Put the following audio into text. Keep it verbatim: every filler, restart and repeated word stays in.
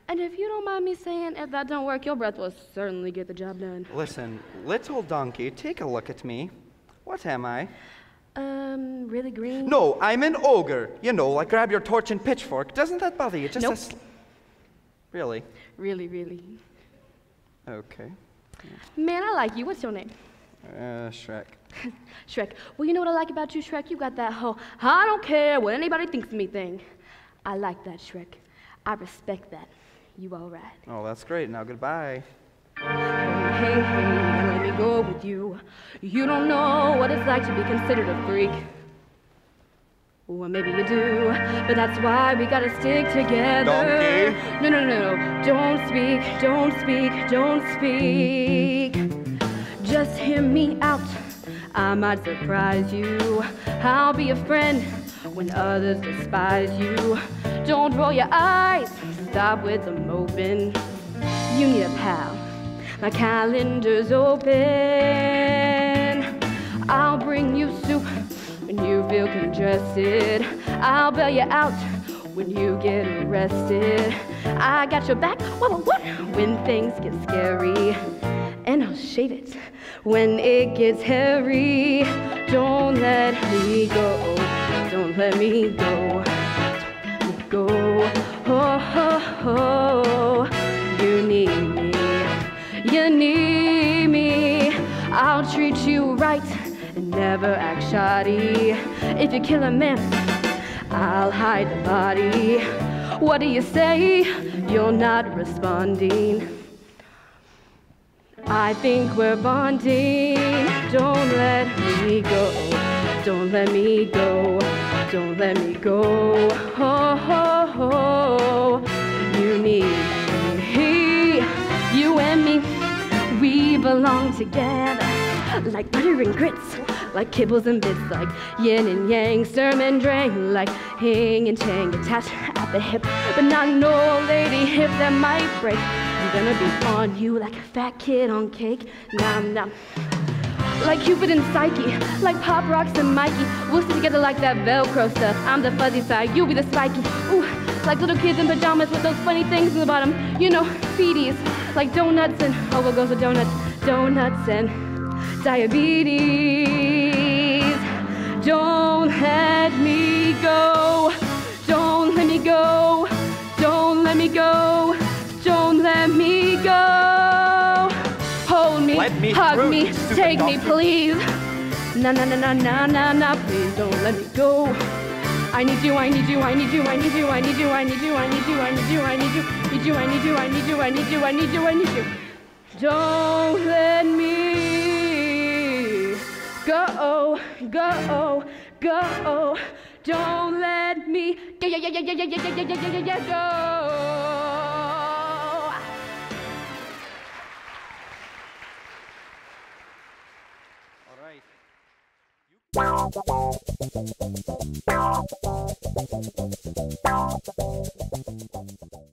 And if you don't mind me saying, if that don't work, your breath will certainly get the job done. Listen, little donkey, take a look at me. What am I? Um, really green? No, I'm an ogre. You know, like grab your torch and pitchfork. Doesn't that bother you? Just nope. a sl- Really? Really, really. Okay. Man, I like you. What's your name? Uh, Shrek. Shrek. Well, you know what I like about you, Shrek? You got that whole, I don't care what anybody thinks of me thing. I like that, Shrek. I respect that. You all right? Oh, that's great. Now, goodbye. Hey, hey, hey, let me go with you. You don't know what it's like to be considered a freak. Well, maybe you do, but that's why we gotta stick together. Donkey. No, no, no, no. Don't speak, don't speak, don't speak. Just hear me out. I might surprise you. I'll be a friend when others despise you. Don't roll your eyes. Stop with the moping. You need a pal. My calendar's open. I'll bring you soup when you feel congested. I'll bail you out when you get arrested. I got your back, what, what, what, when things get scary. And I'll shave it when it gets hairy. Don't let me go, don't let me go, don't let me go. Oh, oh, oh, you need me, you need me. I'll treat you right and never act shoddy. If you kill a man, I'll hide the body. What do you say? You're not responding. I think we're bonding. Don't let me go, don't let me go, don't let me go. Oh, oh, oh. You need me, you and me. We belong together, like butter and grits, like kibbles and bits, like yin and yang, sturm and drang, like hing and chang, attached at the hip, but not an old lady hip that might break. I'm gonna be on you like a fat kid on cake, nom nom. Like Cupid and Psyche, like Pop Rocks and Mikey. We'll stick together like that Velcro stuff. I'm the fuzzy side, you'll be the spiky. Ooh, like little kids in pajamas with those funny things in the bottom. You know, feeties, like donuts and, oh, what goes with donuts? Donuts and diabetes. Don't let me go, don't let me go, don't let me go, don't let me go. Hold me, me hug through, me, take me, please. Na na na na na na na, please don't let me go. I need you, I need you, I need you, I need you, I need you, I need you, I need you, I need you, I need you, need you, I need you, I need you, I need you, I need you, I need you. Don't let me go, go, go. Don't let me go, yeah, yeah, yeah, yeah, yeah, yeah, yeah, yeah, yeah, yeah, go. All right.